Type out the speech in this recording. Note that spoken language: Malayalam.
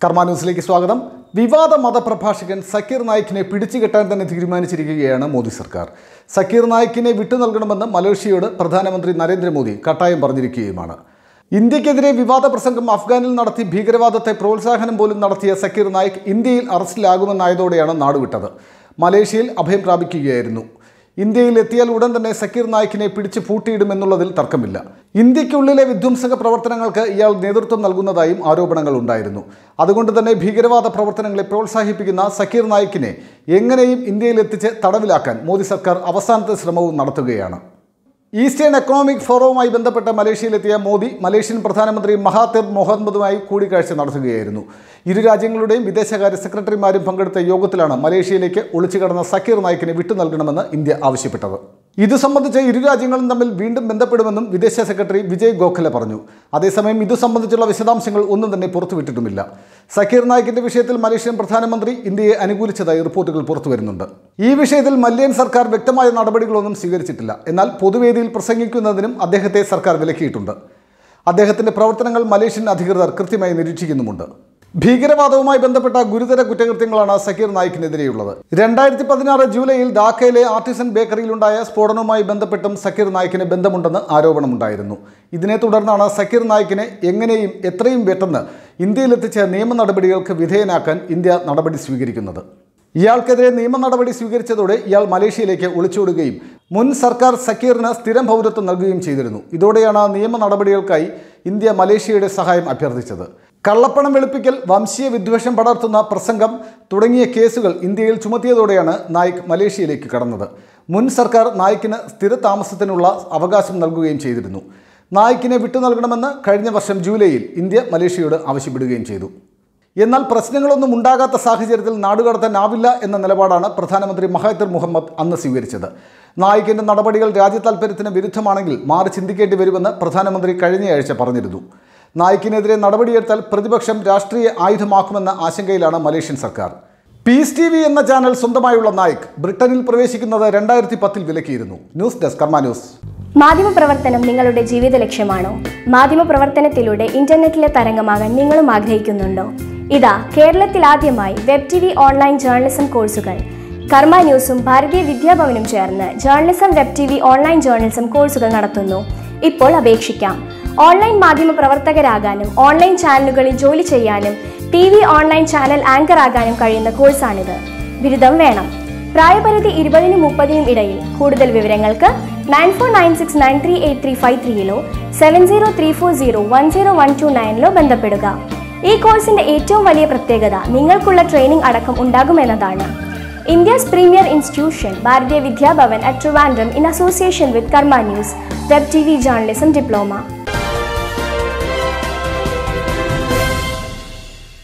കർമ്മ ന്യൂസിലേക്ക് സ്വാഗതം. വിവാദ മതപ്രഭാഷകൻ സക്കീർ നായിക്കിനെ പിടിച്ചുകെട്ടാൻ തന്നെ തീരുമാനിച്ചിരിക്കുകയാണ് മോദി സർക്കാർ. സക്കീർ നായിക്കിനെ വിട്ടു നൽകണമെന്ന് മലേഷ്യയോട് പ്രധാനമന്ത്രി നരേന്ദ്രമോദി കട്ടായം പറഞ്ഞിരിക്കുകയുമാണ്. ഇന്ത്യക്കെതിരെ വിവാദ പ്രസംഗം അഫ്ഗാനിൽ നടത്തി ഭീകരവാദത്തെ പ്രോത്സാഹനം പോലും നടത്തിയ സക്കീർ നായിക് ഇന്ത്യയിൽ അറസ്റ്റിലാകുമെന്നായതോടെയാണ് നാടുവിട്ടത്. മലേഷ്യയിൽ അഭയം പ്രാപിക്കുകയായിരുന്നു. ഇന്ത്യയിൽ എത്തിയാൽ ഉടൻ തന്നെ സക്കീർ നായിക്കിനെ പിടിച്ച് പൂട്ടിയിടുമെന്നുള്ളതിൽ തർക്കമില്ല. ഇന്ത്യക്കുള്ളിലെ വിധ്വംസക പ്രവർത്തനങ്ങൾക്ക് ഇയാൾ നേതൃത്വം നൽകുന്നതായും ആരോപണങ്ങൾ ഉണ്ടായിരുന്നു. അതുകൊണ്ട് തന്നെ ഭീകരവാദ പ്രവർത്തനങ്ങളെ പ്രോത്സാഹിപ്പിക്കുന്ന സക്കീർ നായിക്കിനെ എങ്ങനെയും ഇന്ത്യയിൽ എത്തിച്ച് തടവിലാക്കാൻ മോദി സർക്കാർ അവസാനത്തെ ശ്രമവും നടത്തുകയാണ്. ഈസ്റ്റേൺ എക്കണോമിക് ഫോറവുമായി ബന്ധപ്പെട്ട മലേഷ്യയിലെത്തിയ മോദി മലേഷ്യൻ പ്രധാനമന്ത്രി മഹാതിർ മുഹമ്മദുമായി കൂടിക്കാഴ്ച നടത്തുകയായിരുന്നു. ഇരു രാജ്യങ്ങളുടെയും വിദേശകാര്യ സെക്രട്ടറിമാരും പങ്കെടുത്ത യോഗത്തിലാണ് മലേഷ്യയിലേക്ക് ഒളിച്ചു കടന്ന സക്കീർ നായിക്കിനെ വിട്ടു നൽകണമെന്ന് ഇന്ത്യ ആവശ്യപ്പെട്ടത്. ഇതു സംബന്ധിച്ച് ഇരു രാജ്യങ്ങളും തമ്മിൽ വീണ്ടും ബന്ധപ്പെടുമെന്നും വിദേശ സെക്രട്ടറി വിജയ് ഗോഖലെ പറഞ്ഞു. അതേസമയം ഇതു സംബന്ധിച്ചുള്ള വിശദാംശങ്ങൾ ഒന്നും തന്നെ പുറത്തുവിട്ടിട്ടുമില്ല. സക്കീർ നായിക്കിന്റെ വിഷയത്തിൽ മലേഷ്യൻ പ്രധാനമന്ത്രി ഇന്ത്യയെ അനുകൂലിച്ചതായി റിപ്പോർട്ടുകൾ പുറത്തുവരുന്നുണ്ട്. ഈ വിഷയത്തിൽ മലയൻ സർക്കാർ വ്യക്തമായ നടപടികളൊന്നും സ്വീകരിച്ചിട്ടില്ല. എന്നാൽ പൊതുവേദിയിൽ പ്രസംഗിക്കുന്നതിനും അദ്ദേഹത്തെ സർക്കാർ വിലക്കിയിട്ടുണ്ട്. അദ്ദേഹത്തിന്റെ പ്രവർത്തനങ്ങൾ മലേഷ്യൻ അധികൃതർ കൃത്യമായി നിരീക്ഷിക്കുന്നുമുണ്ട്. ഭീകരവാദവുമായി ബന്ധപ്പെട്ട ഗുരുതര കുറ്റകൃത്യങ്ങളാണ് സക്കീർ നായിക്കിനെതിരെയുള്ളത്. 2016 ജൂലൈയിൽ ധാക്കയിലെ ആർട്ടിസൺ ബേക്കറിയിലുണ്ടായ സ്ഫോടനവുമായി ബന്ധപ്പെട്ടും സക്കീർ നായിക്കിന് ബന്ധമുണ്ടെന്ന് ആരോപണമുണ്ടായിരുന്നു. ഇതിനെ തുടർന്നാണ് സക്കീർ നായിക്കിനെ എങ്ങനെയും എത്രയും പെട്ടെന്ന് ഇന്ത്യയിലെത്തിച്ച നിയമ നടപടികൾക്ക് വിധേയനാക്കാൻ ഇന്ത്യ നടപടി സ്വീകരിക്കുന്നത്. ഇയാൾക്കെതിരെ നിയമ നടപടി സ്വീകരിച്ചതോടെ ഇയാൾ മലേഷ്യയിലേക്ക് ഒളിച്ചോടുകയും മുൻ സർക്കാർ സക്കീറിന് സ്ഥിരം പൗരത്വം നൽകുകയും ചെയ്തിരുന്നു. ഇതോടെയാണ് നിയമ നടപടികൾക്കായി ഇന്ത്യ മലേഷ്യയുടെ സഹായം അഭ്യർത്ഥിച്ചത്. കള്ളപ്പണം വെളുപ്പിക്കൽ, വംശീയ വിദ്വേഷം പടർത്തുന്ന പ്രസംഗം തുടങ്ങിയ കേസുകൾ ഇന്ത്യയിൽ ചുമത്തിയതോടെയാണ് നായിക് മലേഷ്യയിലേക്ക് കടന്നത്. മുൻ സർക്കാർ നായിക്കിന് സ്ഥിര താമസത്തിനുള്ള അവകാശം നൽകുകയും ചെയ്തിരുന്നു. നായിക്കിനെ വിട്ടു നൽകണമെന്ന് കഴിഞ്ഞ വർഷം ജൂലൈയിൽ ഇന്ത്യ മലേഷ്യയോട് ആവശ്യപ്പെടുകയും ചെയ്തു. എന്നാൽ പ്രശ്നങ്ങളൊന്നും ഉണ്ടാകാത്ത സാഹചര്യത്തിൽ നാടുകടത്താനാവില്ല എന്ന നിലപാടാണ് പ്രധാനമന്ത്രി മഹാതിർ മുഹമ്മദ് അന്ന് സ്വീകരിച്ചത്. നായിക്കിന്റെ നടപടികൾ രാജ്യതാൽപര്യത്തിന് വിരുദ്ധമാണെങ്കിൽ മാറി ചിന്തിക്കേണ്ടി വരുമെന്ന് പ്രധാനമന്ത്രി കഴിഞ്ഞയാഴ്ച പറഞ്ഞിരുന്നു. നായിക്കിനെതിരെ നടപടിയെടുത്താൽ പ്രതിപക്ഷം രാഷ്ട്രീയ ആയുധമാക്കുമെന്ന ആശങ്കയിലാണ് മലേഷ്യൻ സർക്കാർ. പീസ് TV എന്ന ചാനൽ സ്വന്തമായുള്ള നായിക് ബ്രിട്ടനിൽ പ്രവേശിക്കുന്നത് 2010 വിലക്കിയിരുന്നു. News desk Karma news. മാധ്യമപ്രവർത്തനം നിങ്ങളുടെ ജീവിത ലക്ഷ്യമാണോ? മാധ്യമപ്രവർത്തനത്തിലൂടെ ഇന്റർനെറ്റിലെ തരംഗമാകാൻ നിങ്ങളും ആഗ്രഹിക്കുന്നുണ്ടോ? ഇതാ കേരളത്തിൽ ആദ്യമായി വെബ് TV ഓൺലൈൻ ജേർണലിസം കോഴ്സുകൾ. കർമ്മ ന്യൂസും ഭാരതീയ വിദ്യാഭവനും ചേർന്ന് journalism web TV online journalism കോഴ്സുകൾ നടത്തുന്നു. ഇപ്പോൾ അപേക്ഷിക്കാം. ഓൺലൈൻ മാധ്യമ പ്രവർത്തകരാകാനും ഓൺലൈൻ ചാനലുകളിൽ ജോലി ചെയ്യാനും TV ഓൺലൈൻ ചാനൽ ആങ്കർ ആകാനും കഴിയുന്ന കോഴ്സാണിത്. ബിരുദം വേണം. പ്രായപരിധി 20-നും 30-നും ഇടയിൽ. കൂടുതൽ വിവരങ്ങൾക്ക് 9496938353 7034010129 ബന്ധപ്പെടുക. ഈ കോഴ്സിന്റെ ഏറ്റവും വലിയ പ്രത്യേകത നിങ്ങൾക്കുള്ള ട്രെയിനിംഗ് അടക്കം ഉണ്ടാകുമെന്നതാണ്. India's premier institution, Bharatiya Vidya Bhavan at Trivandrum in association with Karma News, Web TV Journalism Diploma.